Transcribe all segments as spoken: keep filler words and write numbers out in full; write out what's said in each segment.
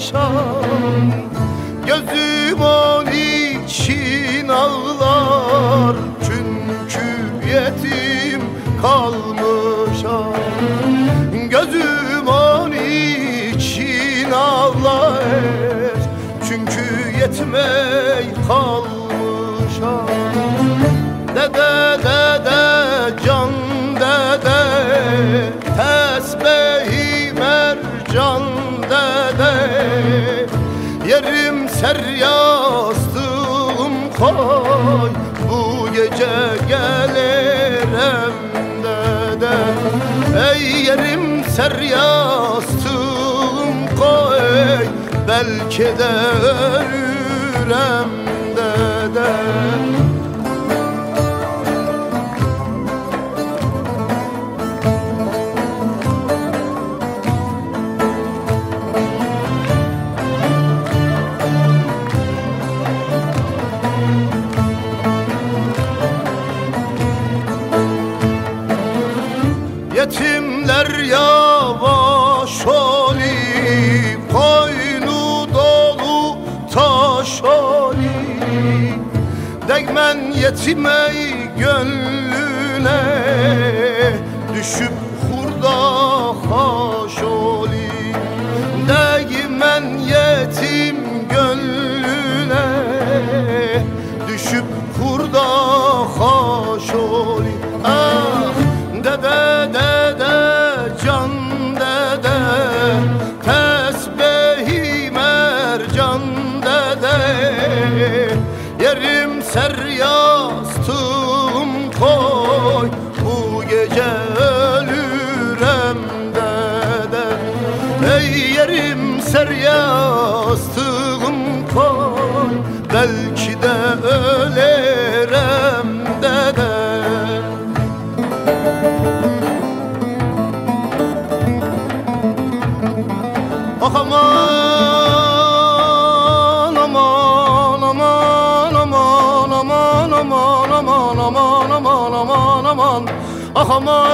kalmışam. Gözüm on için ağlar, çünkü yetim kalmışam. Gözüm on için ağlar, çünkü yetmey kalmışam. Dede dede can dede, tesbih mercan dede. Yerim ser yastığım koy, bu gece gelirim dede. Ey yerim ser yastığım koy, belki de ölürüm dede. Yetimler yavaş oli, koynu dolu taş oli. Değmen yetimey gönlüne, düşüp hurda haş oli. Değmen yetim gönlüne, düşüp hurda haş oli. Ah dede dede can dede, tesbih mercan dede. Yerim ser yastığım koy, bu gece ölürüm dede. Ey yerim ser yastığım koy, belki de ölürüm dede. Ah aman aman aman aman aman aman aman aman aman aman aman. Ah aman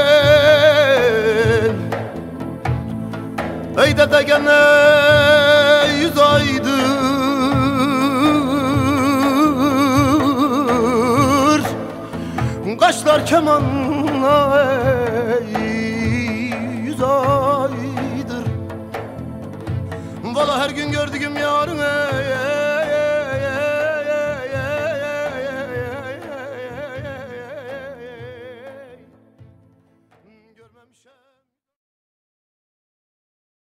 ey dede gene yüz aydır, kaşlar kemanla ey yüz aydır. Valla her gün gördüğüm yarın ey